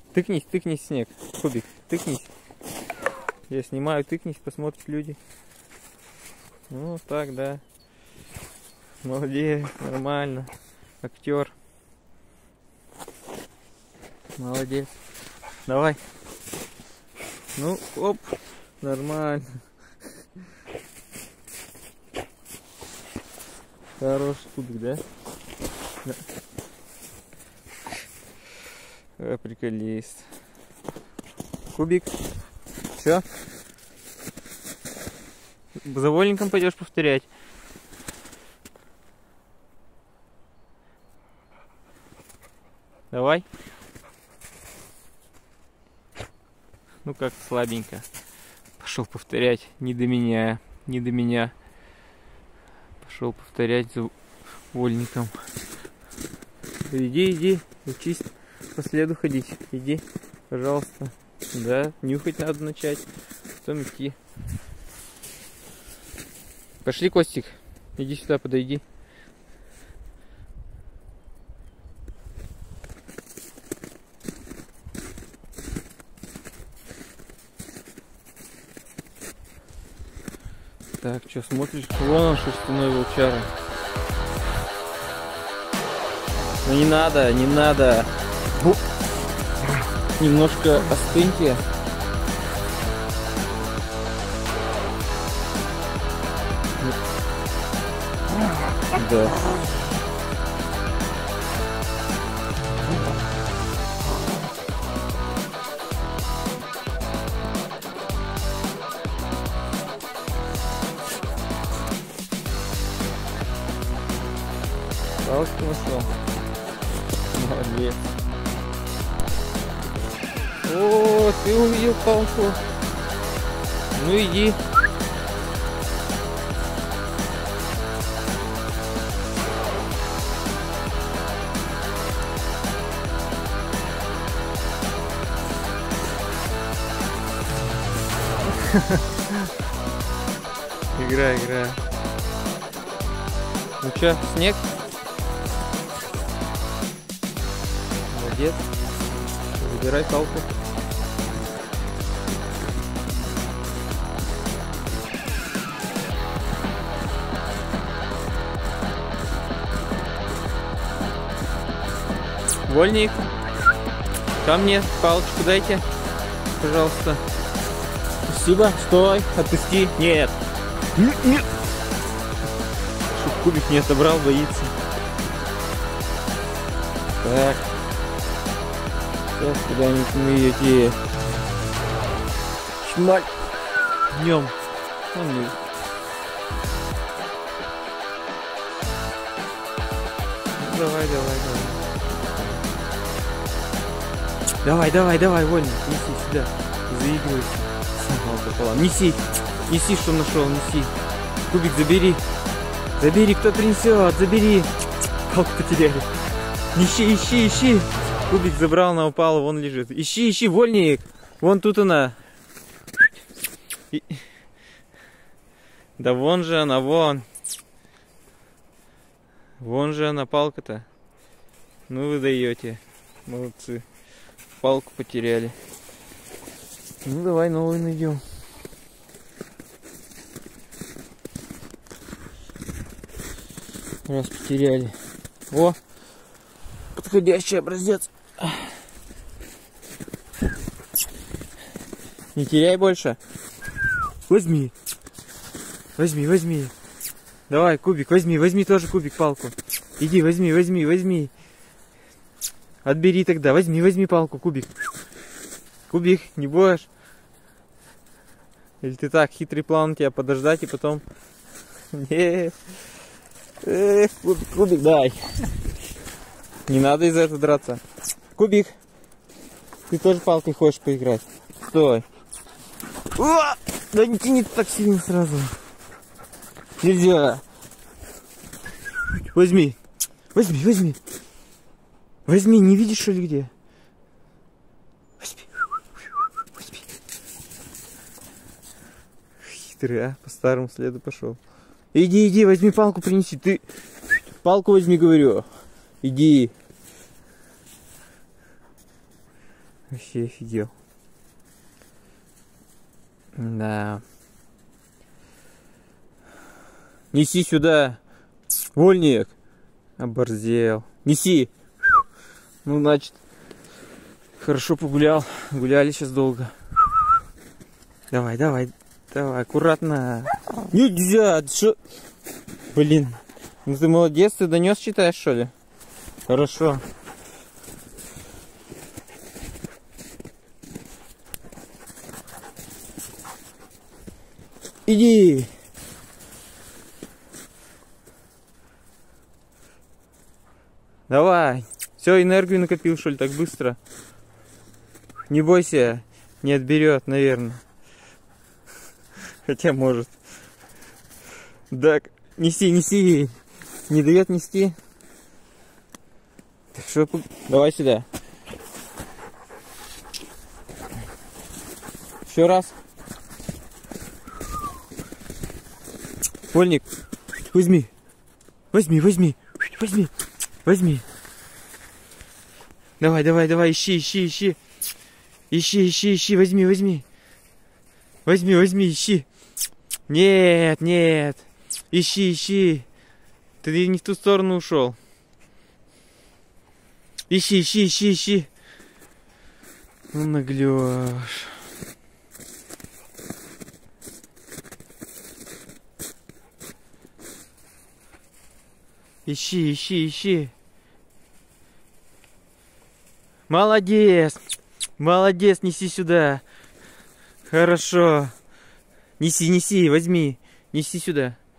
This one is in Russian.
Тыкнись, тыкнись, снег. Кубик, тыкнись. Я снимаю, тыкнись, посмотрят люди. Ну, так, да. Молодец, нормально. Актер. Молодец. Давай. Ну, оп, нормально. Хороший кубик, да? Да. Приколист. Кубик. Все? За Вольником пойдешь повторять? Давай. Ну как слабенько. Пошел повторять. Не до меня. Не до меня. Пошел повторять за Вольником. Иди, иди. Учись по следу ходить. Иди, пожалуйста. Да, нюхать надо начать. Потом идти. Пошли, Костик. Иди сюда, подойди. Так, что смотришь? Вон он, шерстяной волчара. Ну не надо, не надо. Немножко остыньте. Да. Палочку нашел. Молодец. О, ты увидел палку. Ну иди. Игра, игра. Ну чё, снег? Молодец. Забирай палку. Вольник, ко мне палочку дайте, пожалуйста. Спасибо. Стой, отпусти. Нет. Нет. Чтоб кубик не отобрал, боится. Так. Сейчас куда-нибудь мы ее шмаль днем. Давай, давай, давай. Давай, давай, давай, Вольник, неси сюда. Заигрывайся. Неси, неси, что нашел, неси. Кубик забери. Забери, кто принесет, забери. Палку потеряли. Ищи, ищи, ищи. Кубик забрал, она упала, вон лежит. Ищи, ищи, Вольник. Вон тут она. Да вон же она, вон. Вон же она, палка-то. Ну вы даете. Молодцы. Палку потеряли. Ну давай новую найдем. Раз потеряли. О! Подходящий образец. Не теряй больше. Возьми. Возьми, возьми. Давай, кубик, возьми, возьми тоже кубик, палку. Иди, возьми, возьми, возьми. Отбери тогда, возьми, возьми палку, кубик. Кубик, не будешь? Или ты так, хитрый план тебя подождать и потом... Нет. Эх, кубик, дай. Не надо из-за этого драться. Кубик, ты тоже палкой хочешь поиграть? Стой. О! Да не тяни так сильно сразу. Нельзя. Возьми. Возьми, возьми. Возьми, не видишь, что ли, где? Возьми. Возьми. Хитрый, а? По старому следу пошел. Иди, иди, возьми палку, принеси. Ты палку возьми, говорю. Иди. Вообще офигел. Да. Неси сюда. Вольник. Оборзел. Неси. Ну, значит, хорошо погулял. Гуляли сейчас долго. Давай, давай, давай, аккуратно. Нельзя, что? Блин. Ну ты молодец, ты донес, читаешь, что ли? Хорошо. Иди. Давай. Все, энергию накопил, что ли, так быстро? Не бойся, не отберет, наверное. Хотя может. Так, неси, неси. Не дает нести. Так что, давай сюда. Еще раз. Вольник, возьми. Возьми, возьми. Возьми. Возьми. Давай, давай, давай, ищи, ищи, ищи. Ищи, ищи, ищи, возьми, возьми. Возьми, возьми, ищи. Нет, нет. Ищи, ищи. Ты не в ту сторону ушел. Ищи, ищи, ищи, ищи. Ну, наглёшь. Ищи, ищи, ищи. Молодец. Молодец, неси сюда. Хорошо. Неси, неси, возьми. Неси сюда.